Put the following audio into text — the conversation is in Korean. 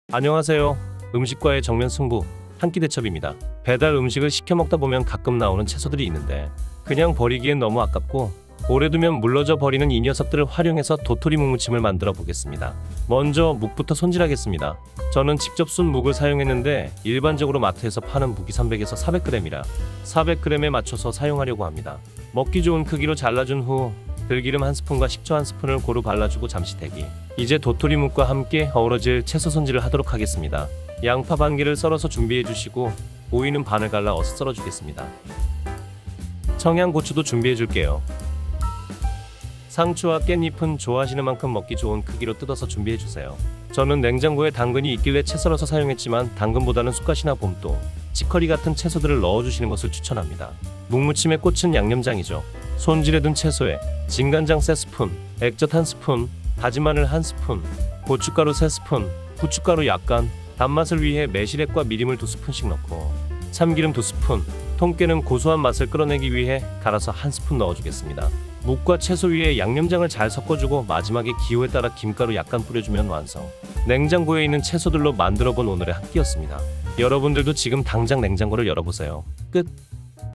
안녕하세요. 음식과의 정면 승부, 한 끼 대첩입니다. 배달 음식을 시켜 먹다 보면 가끔 나오는 채소들이 있는데 그냥 버리기엔 너무 아깝고 오래 두면 물러져 버리는 이 녀석들을 활용해서 도토리 묵무침을 만들어 보겠습니다. 먼저 묵부터 손질하겠습니다. 저는 직접 순 묵을 사용했는데 일반적으로 마트에서 파는 묵이 300에서 400g이라 400g에 맞춰서 사용하려고 합니다. 먹기 좋은 크기로 잘라준 후 들기름 1스푼과 식초 1스푼을 고루 발라주고 잠시 대기. 이제 도토리 묵과 함께 어우러질 채소 손질을 하도록 하겠습니다. 양파 반 개를 썰어서 준비해 주시고 오이는 반을 갈라 어슷 썰어 주겠습니다. 청양고추도 준비해 줄게요. 상추와 깻잎은 좋아하시는 만큼 먹기 좋은 크기로 뜯어서 준비해 주세요. 저는 냉장고에 당근이 있길래 채 썰어서 사용했지만 당근보다는 쑥갓이나 봄도, 치커리 같은 채소들을 넣어주시는 것을 추천합니다. 묵무침의 꽃은 양념장이죠. 손질해둔 채소에 진간장 3스푼, 액젓 1스푼, 다진 마늘 1스푼, 고춧가루 3스푼, 후춧가루 약간, 단맛을 위해 매실액과 미림을 2스푼씩 넣고 참기름 2스푼, 통깨는 고소한 맛을 끌어내기 위해 갈아서 1스푼 넣어주겠습니다. 묵과 채소 위에 양념장을 잘 섞어주고 마지막에 기호에 따라 김가루 약간 뿌려주면 완성. 냉장고에 있는 채소들로 만들어본 오늘의 한 끼였습니다. 여러분들도 지금 당장 냉장고를 열어보세요. 끝.